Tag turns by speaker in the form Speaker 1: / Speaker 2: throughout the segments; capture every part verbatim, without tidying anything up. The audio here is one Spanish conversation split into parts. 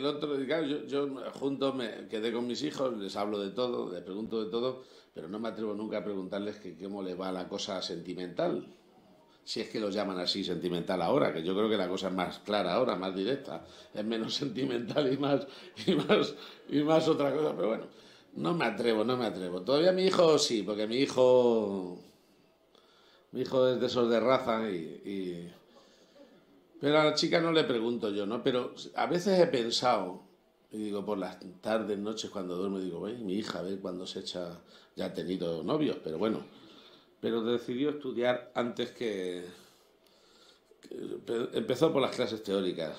Speaker 1: el otro, claro, yo, yo junto me quedé con mis hijos, les hablo de todo, les pregunto de todo, pero no me atrevo nunca a preguntarles que cómo les va la cosa sentimental. Si es que lo llaman así sentimental ahora, que yo creo que la cosa es más clara ahora, más directa, es menos sentimental y más, y más, y más otra cosa, pero bueno, no me atrevo, no me atrevo. Todavía mi hijo sí, porque mi hijo, mi hijo es de esos de raza y, y pero a la chica no le pregunto yo, ¿no? Pero a veces he pensado, y digo, por las tardes, noches, cuando duermo, digo, "Ven, mi hija, a ver cuándo se echa, ya ha tenido novios, pero bueno, pero decidió estudiar antes que, que empezó por las clases teóricas.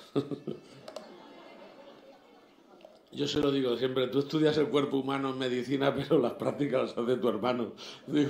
Speaker 1: Yo se lo digo siempre, tú estudias el cuerpo humano en medicina, pero las prácticas las hace tu hermano. Digo,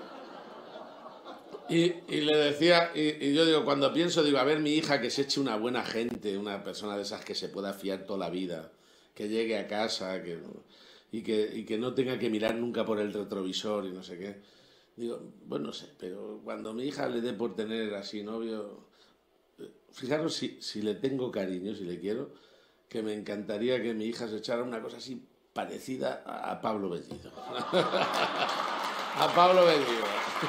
Speaker 1: y, y le decía, y, y yo digo, cuando pienso, digo, a ver mi hija que se eche una buena gente, una persona de esas que se pueda fiar toda la vida, que llegue a casa que, y, que, y que no tenga que mirar nunca por el retrovisor y no sé qué. Digo, bueno, no sé, pero cuando mi hija le dé por tener así novio, fijaros si, si le tengo cariño, si le quiero, que me encantaría que mi hija se echara una cosa así parecida a, a Pablo Bellido. A Pablo Bellido.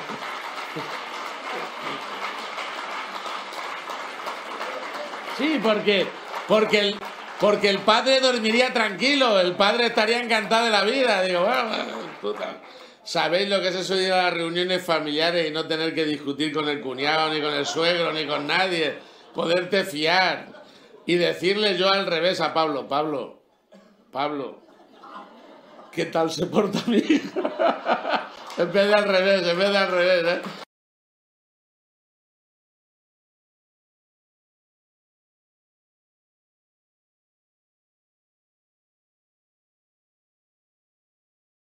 Speaker 1: Sí, porque, porque, el, porque el padre dormiría tranquilo, el padre estaría encantado de la vida. Digo, bueno, puta. ¿Sabéis lo que es eso de ir a las reuniones familiares y no tener que discutir con el cuñado, ni con el suegro, ni con nadie? Poderte fiar y decirle yo al revés a Pablo, Pablo, Pablo, ¿qué tal se porta mi hija? En vez de al revés, en vez de al revés, ¿eh?